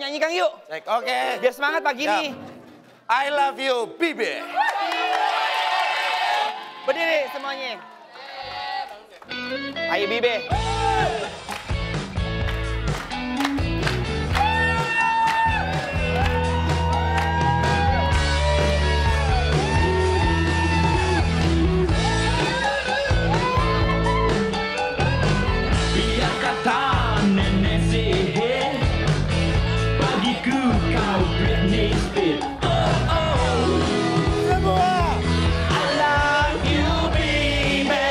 nyanyikan yuk. Cek, oke. Biar semangat pagi ini. I love you, Bibi. Berdiri semuanya. Ayo Bibi. Biar kata nenek sihir, bagiku kau Britney Spears. Semua. I love you, baby.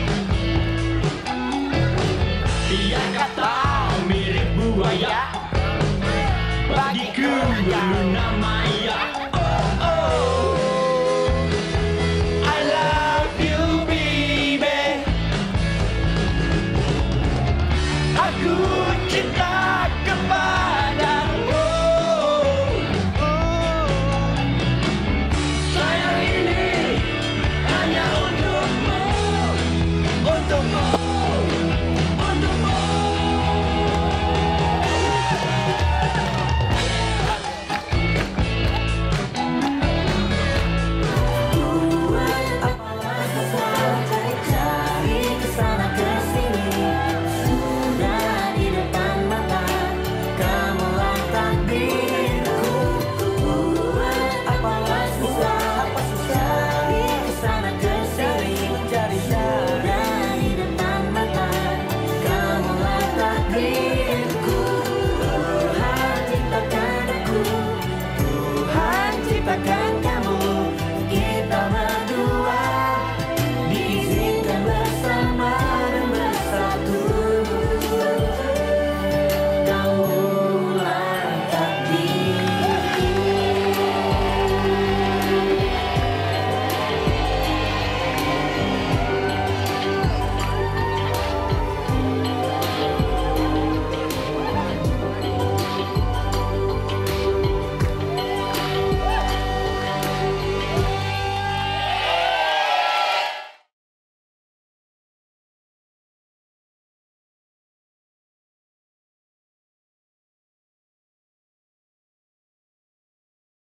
Biar kata mirip buaya, bagiku Luna Maya. I love you, baby. Aku cinta